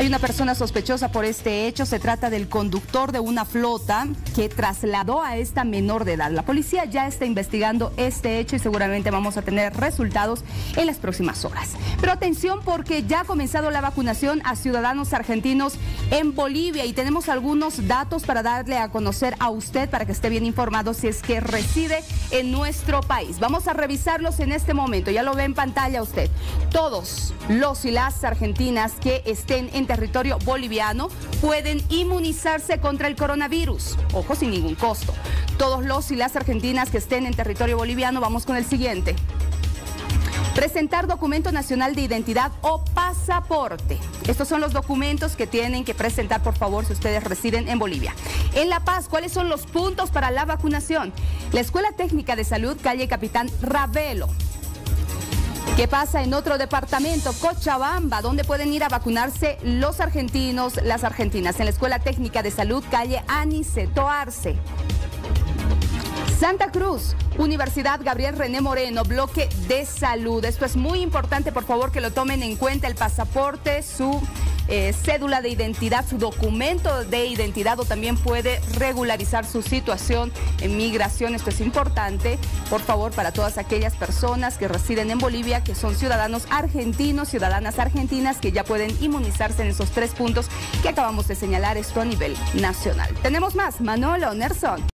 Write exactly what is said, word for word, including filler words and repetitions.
Hay una persona sospechosa por este hecho. Se trata del conductor de una flota que trasladó a esta menor de edad. La policía ya está investigando este hecho y seguramente vamos a tener resultados en las próximas horas. Pero atención, porque ya ha comenzado la vacunación a ciudadanos argentinos en Bolivia y tenemos algunos datos para darle a conocer a usted para que esté bien informado si es que reside en nuestro país. Vamos a revisarlos en este momento. Ya lo ve en pantalla usted. Todos los y las argentinas que estén en territorio boliviano pueden inmunizarse contra el coronavirus. Ojo, sin ningún costo. Todos los y las argentinas que estén en territorio boliviano, vamos con el siguiente. Presentar documento nacional de identidad o pasaporte. Estos son los documentos que tienen que presentar, por favor, si ustedes residen en Bolivia. En La Paz, ¿cuáles son los puntos para la vacunación? La Escuela Técnica de Salud, calle Capitán Ravelo. ¿Qué pasa en otro departamento? Cochabamba, donde pueden ir a vacunarse los argentinos, las argentinas. En la Escuela Técnica de Salud, calle Aniceto Arce. Santa Cruz, Universidad Gabriel René Moreno, bloque de salud. Esto es muy importante, por favor, que lo tomen en cuenta: el pasaporte, su eh, cédula de identidad, su documento de identidad, o también puede regularizar su situación en migración. Esto es importante, por favor, para todas aquellas personas que residen en Bolivia, que son ciudadanos argentinos, ciudadanas argentinas, que ya pueden inmunizarse en esos tres puntos que acabamos de señalar, esto a nivel nacional. Tenemos más, Manolo, Nerson.